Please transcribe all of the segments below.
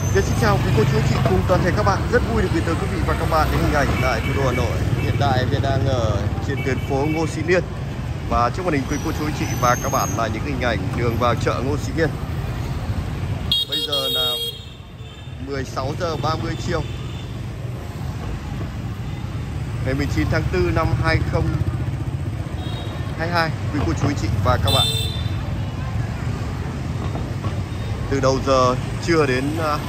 Xin chào quý cô chú anh chị cùng toàn thể các bạn, rất vui được gửi tới quý vị và các bạn những hình ảnh tại thủ đô Hà Nội. Hiện tại Việt đang ở trên tuyến phố Ngô Sĩ Liên và trước màn hình quý cô chú anh chị và các bạn là những hình ảnh đường vào chợ Ngô Sĩ Liên. Bây giờ là 16 giờ 30 chiều ngày 19 tháng 4 năm 2022 quý cô chú anh chị và các bạn. Từ đầu giờ trưa đến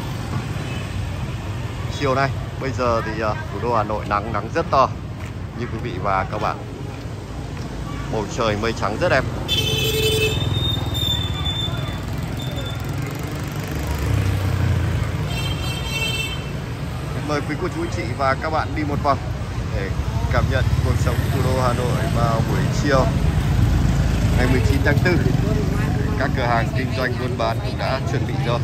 chiều nay, bây giờ thì thủ đô Hà Nội nắng rất to như quý vị và các bạn. Bầu trời mây trắng rất đẹp. Mời quý cô chú anh chị và các bạn đi một vòng để cảm nhận cuộc sống thủ đô Hà Nội vào buổi chiều ngày 19 tháng 4. Các cửa hàng kinh doanh buôn bán cũng đã chuẩn bị rồi.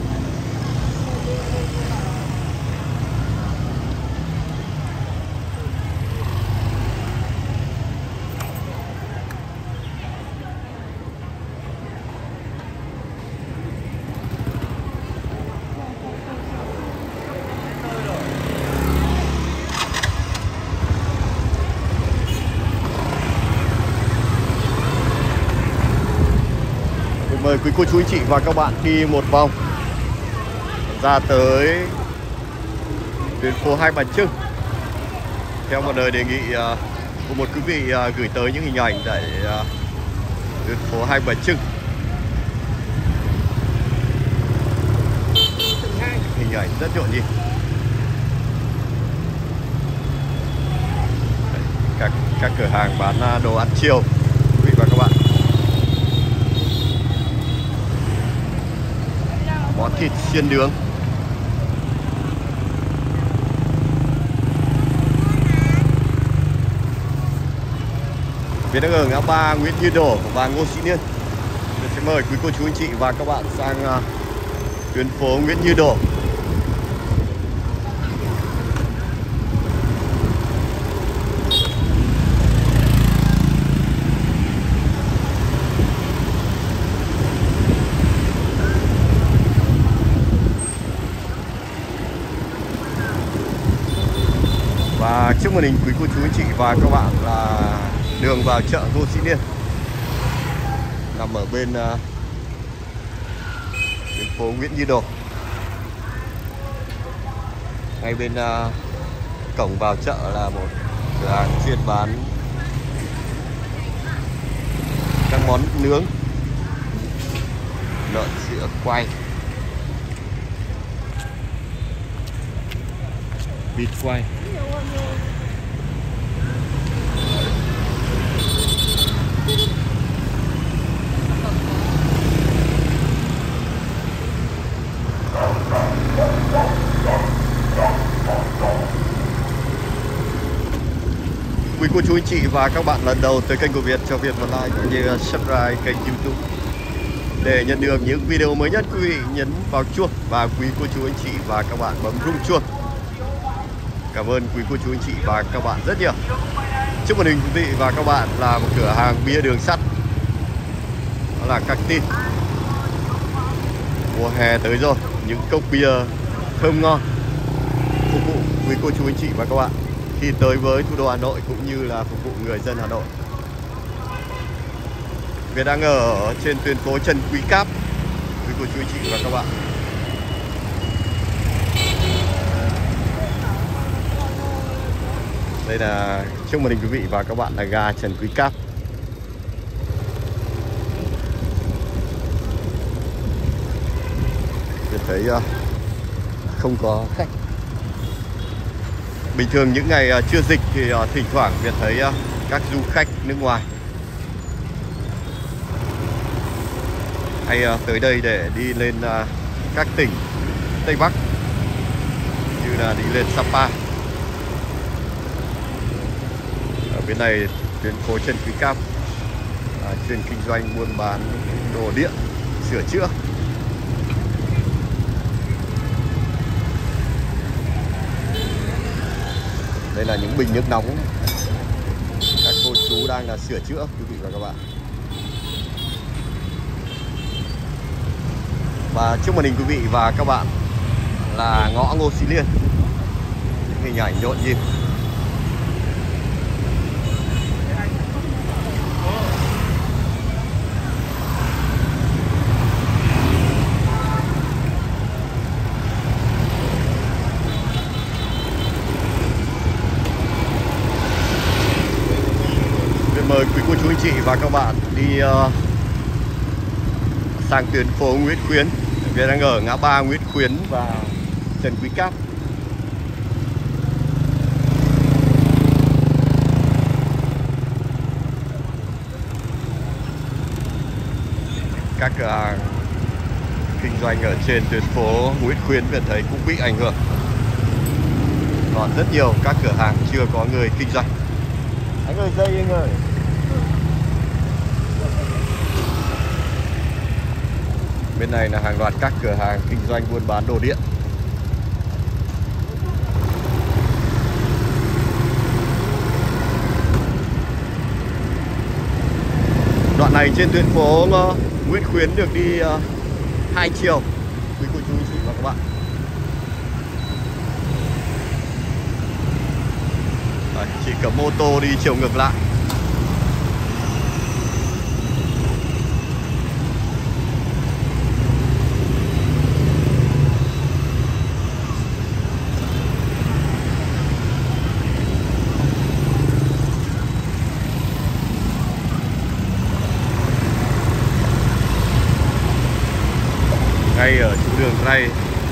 Mời quý cô chú anh chị và các bạn đi một vòng ra tới tuyến phố Hai Bà Trưng. Theo một lời đề nghị của một quý vị gửi tới những hình ảnh tại tuyến phố Hai Bà Trưng. Hình ảnh rất nhộn nhịp. Các cửa hàng bán đồ ăn chiều quý vị và các bạn. Món thịt xiên nướng, Việt đang ở ngã ba Nguyễn Như Đổ và Ngô Sĩ Liên. Tôi sẽ mời quý cô chú anh chị và các bạn sang tuyến phố Nguyễn Như Đổ. Và trước màn hình quý cô chú anh chị và các bạn là đường vào chợ Ngô Sĩ Liên, nằm ở bên tuyến phố Nguyễn Như Đổ. Ngay bên cổng vào chợ là một cửa hàng chuyên bán các món nướng, lợn sữa quay, vịt quay. Quý cô chú anh chị và các bạn lần đầu tới kênh của Việt, cho Việt một like cũng như subscribe kênh YouTube để nhận được những video mới nhất. Quý vị nhấn vào chuông và quý cô chú anh chị và các bạn bấm rung chuông. Cảm ơn quý cô chú anh chị và các bạn rất nhiều. Trước màn hình quý vị và các bạn là một cửa hàng bia đường sắt, đó là Cactin. Mùa hè tới rồi, những cốc bia thơm ngon phục vụ quý cô chú anh chị và các bạn khi tới với thủ đô Hà Nội cũng như là phục vụ người dân Hà Nội. Việt đang ở trên tuyến phố Trần Quý Cáp, quý cô chú anh chị và các bạn. Đây là trước màn hình quý vị và các bạn là ga Trần Quý Cáp. Việt thấy không có khách. Bình thường những ngày chưa dịch thì thỉnh thoảng Việt thấy các du khách nước ngoài hay tới đây để đi lên các tỉnh Tây Bắc như là đi lên Sapa. Ở bên này tuyến phố Trần Quý Cáp chuyên kinh doanh buôn bán đồ điện, sửa chữa. Đây là những bình nước nóng các cô chú đang là sửa chữa quý vị và các bạn. Và trước màn hình quý vị và các bạn là ngõ Ngô Sĩ Liên. Hình ảnh nhộn nhịp. Mời quý cô chú anh chị và các bạn đi sang tuyến phố Nguyễn Khuyến. Việt đang ở ngã ba Nguyễn Khuyến và Trần Quý Cáp. Các cửa hàng kinh doanh ở trên tuyến phố Nguyễn Khuyến Việt thấy cũng bị ảnh hưởng. Còn rất nhiều các cửa hàng chưa có người kinh doanh. Anh ơi, dây anh ơi. Bên này là hàng loạt các cửa hàng kinh doanh buôn bán đồ điện. Đoạn này trên tuyến phố Nguyễn Khuyến được đi hai chiều, quý cô chú anh chị và các bạn. Đấy, chỉ cầm mô tô đi chiều ngược lại. Ngay ở chỗ đường ray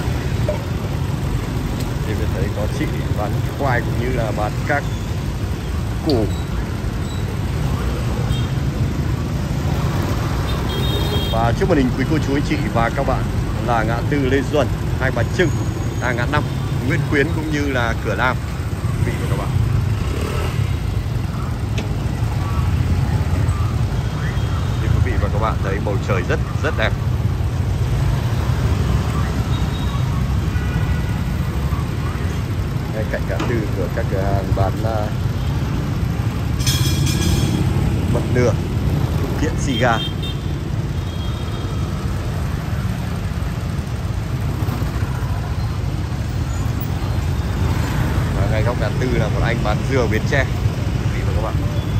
thì mình thấy có chị bán khoai cũng như là bán các củ. Và trước màn hình quý cô chú anh chị và các bạn là ngã tư Lê Duẩn, Hai Bà Trưng, ngã 5 Nguyễn Khuyến cũng như là Cửa Nam, quý vị và các bạn. Thì quý vị và các bạn thấy bầu trời rất đẹp. Ngay cạnh ngã tư của các cửa hàng bán bật lửa, phụ kiện xì gà. Và ngay góc ngã tư là một anh bán dừa Bến Tre, quý vị và các bạn.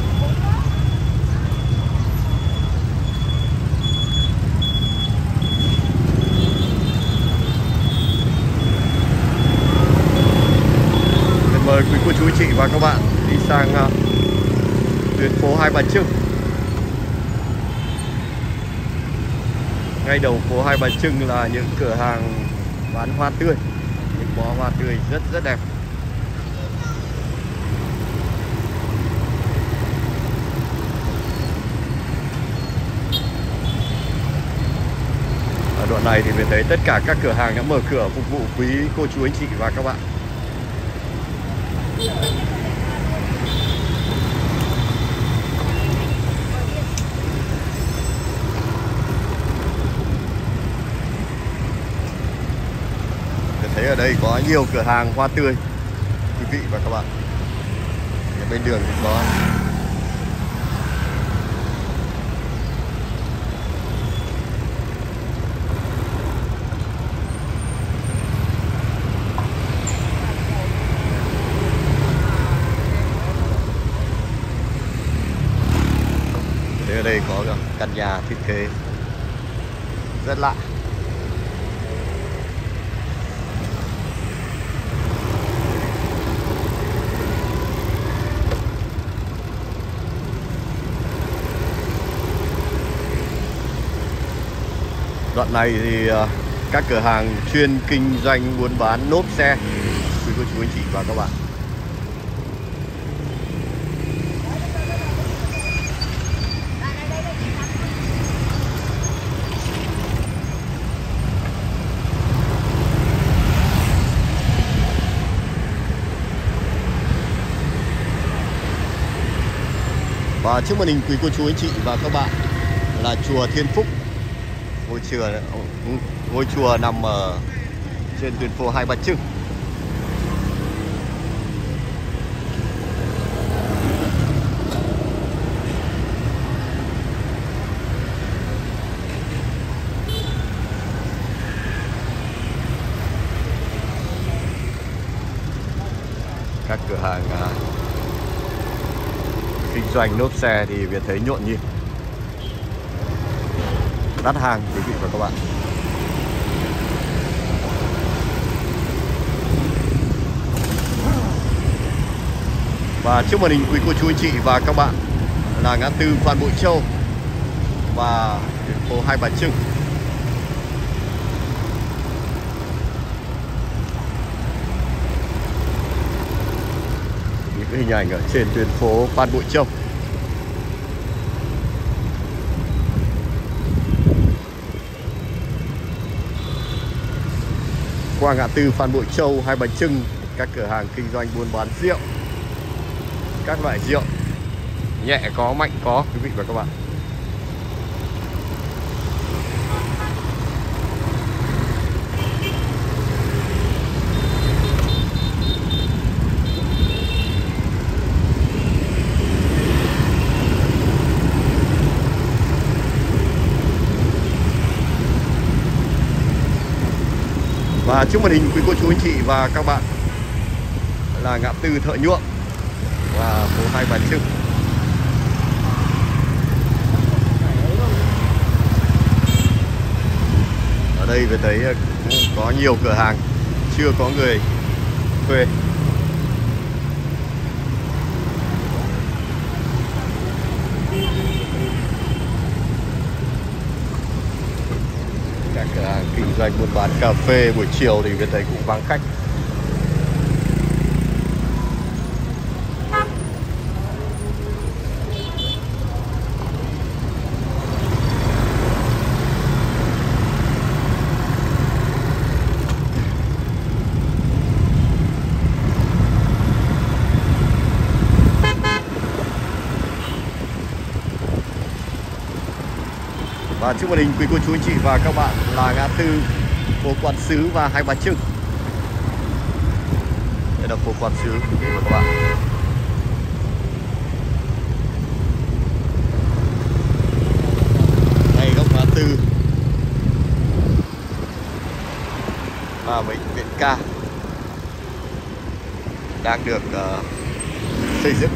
Mời quý cô chú anh chị và các bạn đi sang tuyến phố Hai Bà Trưng. Ngay đầu phố Hai Bà Trưng là những cửa hàng bán hoa tươi, những bó hoa tươi rất đẹp. Ở đoạn này thì mình thấy tất cả các cửa hàng đã mở cửa phục vụ quý cô chú anh chị và các bạn. Thấy ở đây có nhiều cửa hàng hoa tươi, quý vị và các bạn. Ở bên đường cũng có. Thế ở đây có căn nhà thiết kế rất lạ. Đoạn này thì các cửa hàng chuyên kinh doanh buôn bán lốp xe, quý cô chú anh chị và các bạn. Và trước màn hình quý cô chú anh chị và các bạn là chùa Thiên Phúc. Ngôi chùa nằm ở trên tuyến phố Hai Bà Trưng. cửa hàng kinh doanh lốp xe thì Việt thấy nhộn nhịp, đắt hàng quý vị và các bạn. Và trước màn hình quý cô chú anh chị và các bạn là ngã tư Phan Bội Châu và tuyến phố Hai Bà Trưng. Những cái hình ảnh ở trên tuyến phố Phan Bội Châu. Qua ngã tư Phan Bội Châu, Hai Bà Trưng, các cửa hàng kinh doanh buôn bán rượu, các loại rượu nhẹ có, mạnh có quý vị và các bạn. Và trước màn hình quý cô chú anh chị và các bạn là ngã tư Thợ Nhuộm và phố Hai Bà Trưng. Ở đây về thấy có nhiều cửa hàng chưa có người thuê. Các cửa hàng kinh doanh buôn bán cà phê buổi chiều thì về thấy cũng vắng khách. Và trước màn hình quý cô chú anh chị và các bạn là ngã tư phố Quán Sứ và Hai Bà Trưng. Đây là phố Quán Sứ quý vị và các bạn. Ngay góc ngã tư và bệnh viện Ca đang được xây dựng.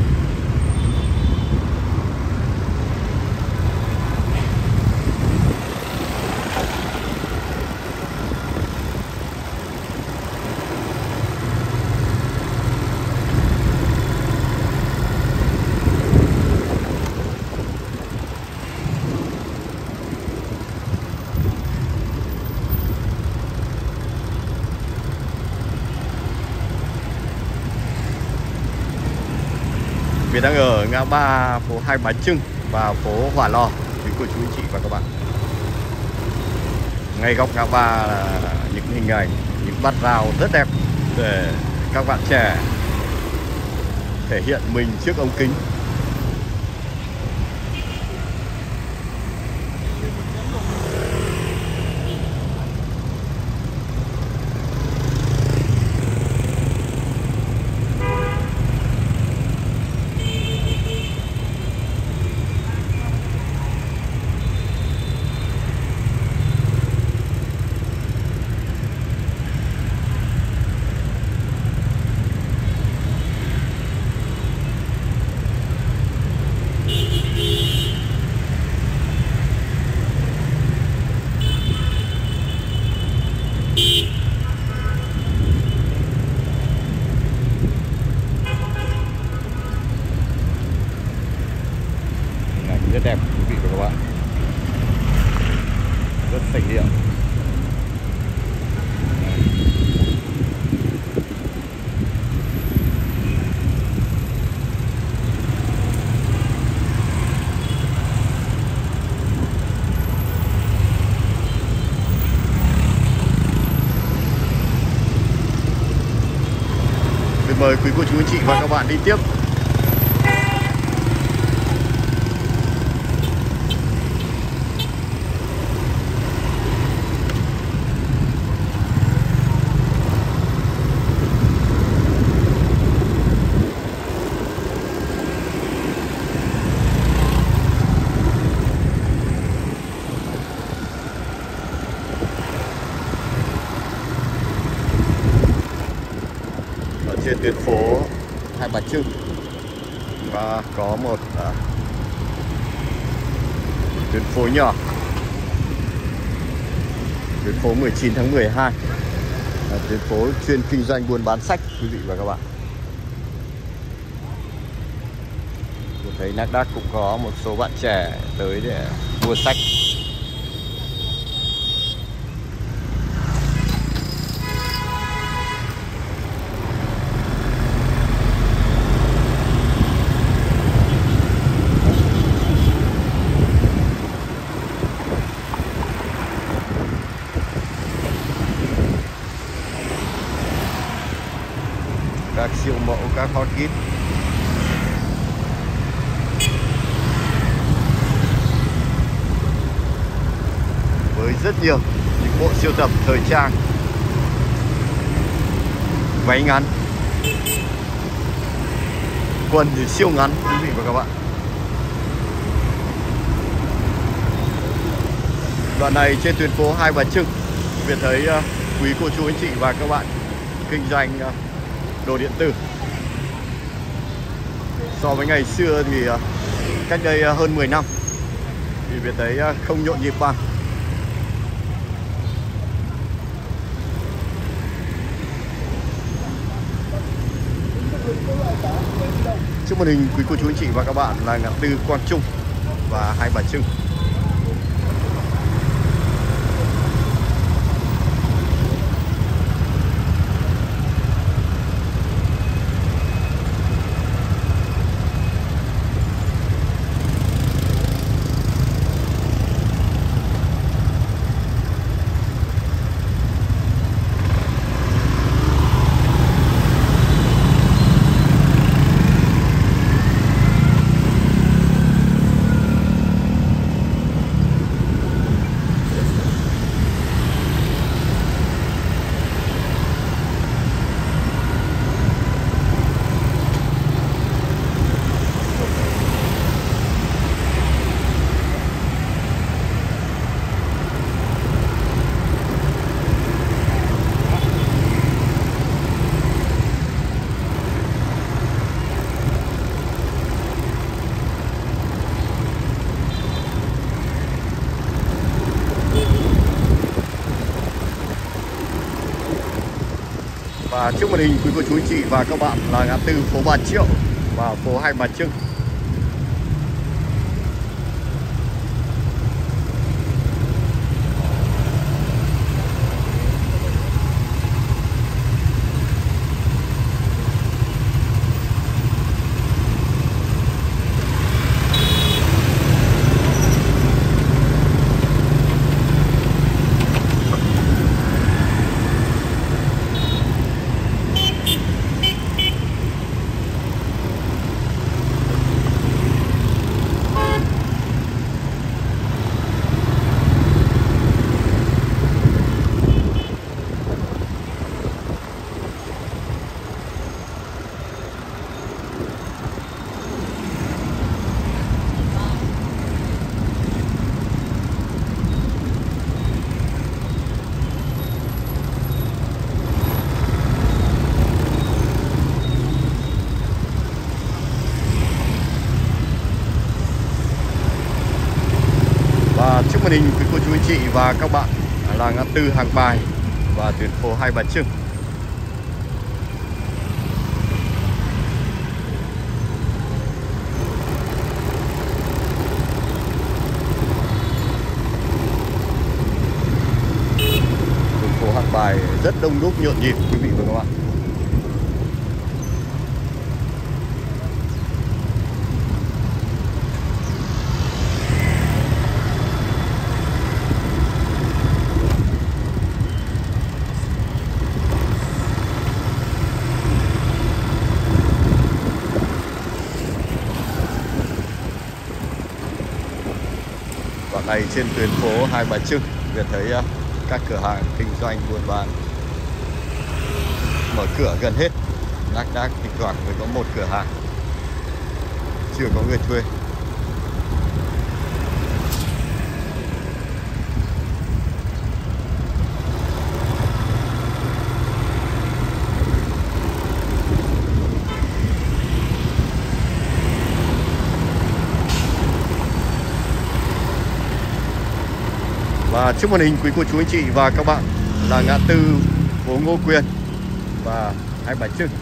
Việt đang ở ngã ba phố Hai Bà Trưng và phố Hỏa Lò quý cô chú anh chị và các bạn. Ngay góc ngã ba là những hình ảnh, những bát rào rất đẹp để các bạn trẻ thể hiện mình trước ống kính. Rất đẹp quý vị và các bạn, rất sạch điện. Xin mời quý cô chú anh chị và các bạn đi tiếp. Trên tuyến phố Bà Trưng. Và có một tuyến phố nhỏ, tuyến phố 19 tháng 12, tuyến phố chuyên kinh doanh buôn bán sách quý vị và các bạn. Tôi thấy Nasdaq cũng có một số bạn trẻ tới để mua sách. Các siêu mẫu, các hot kit. Với rất nhiều những bộ sưu tập thời trang, váy ngắn, quần thì siêu ngắn quý vị và các bạn. Đoạn này trên tuyến phố Hai Bà Trưng, Việt thấy quý cô chú anh chị và các bạn kinh doanh đồ điện tử. So với ngày xưa thì cách đây hơn 10 năm thì Việt thấy không nhộn nhịp bằng. Trước màn hình quý cô chú anh chị và các bạn là ngã tư Quang Trung và Hai Bà Trưng. Và trước màn hình quý cô chú anh chị và các bạn là ngã tư phố Bà Triệu và phố Hai Bà Trưng. Và trước màn hình quý cô chú anh chị và các bạn là ngã tư Hàng Bài và tuyến phố Hai Bà Trưng. Tuyến phố Hàng Bài rất đông đúc nhộn nhịp quý vị và các bạn. Đoạn này trên tuyến phố Hai Bà Trưng, Việt thấy các cửa hàng kinh doanh buôn bán mở cửa gần hết. Nasdaq thỉnh thoảng mới có một cửa hàng chưa có người thuê. Và trước màn hình quý cô chú anh chị và các bạn là ngã tư phố Ngô Quyền và Hai Bà Trưng.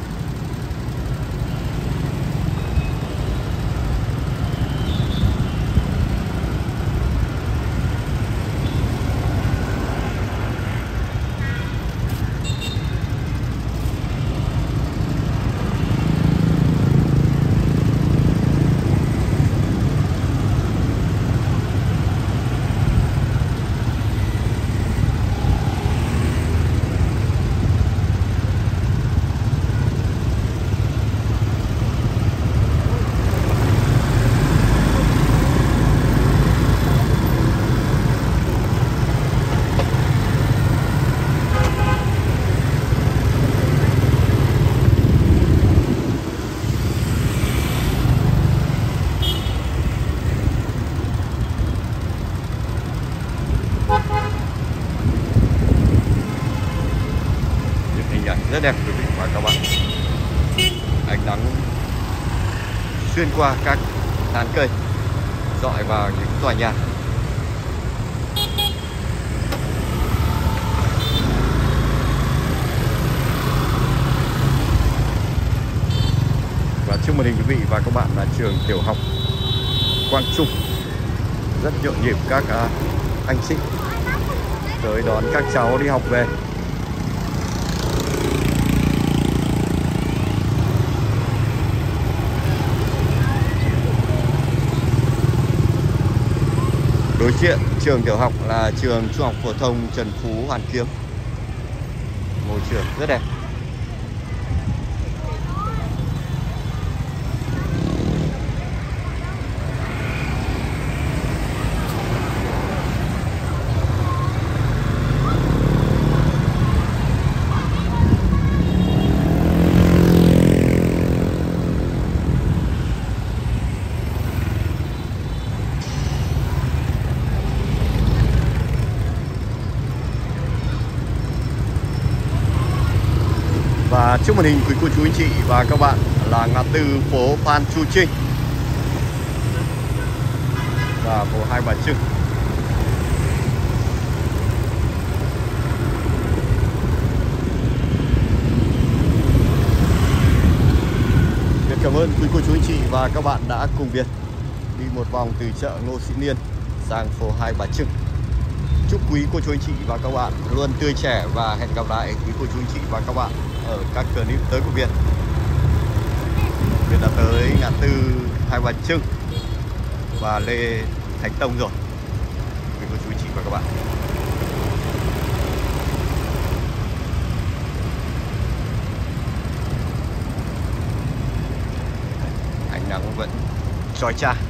Rất đẹp quý vị và các bạn. Ánh nắng xuyên qua các tán cây rọi vào những tòa nhà. Và trước màn hình quý vị và các bạn là trường tiểu học Quang Trung. Rất nhộn nhịp các anh chị tới đón các cháu đi học về. Đối diện trường tiểu học là trường Trung học phổ thông Trần Phú Hoàn Kiếm. Ngôi trường rất đẹp. Và trước màn hình quý cô chú anh chị và các bạn là ngã tư phố Phan Chu Trinh và phố Hai Bà Trưng. Việt cảm ơn quý cô chú anh chị và các bạn đã cùng Việt đi một vòng từ chợ Ngô Sĩ Liên sang phố Hai Bà Trưng. Chúc quý cô chú anh chị và các bạn luôn tươi trẻ và hẹn gặp lại quý cô chú anh chị và các bạn ở các clip tới của Việt. Việt đã tới ngã tư Hai Bà Trưng và Lê Thánh Tông rồi quý cô chú anh chị và các bạn. Ánh nắng vẫn chói chang.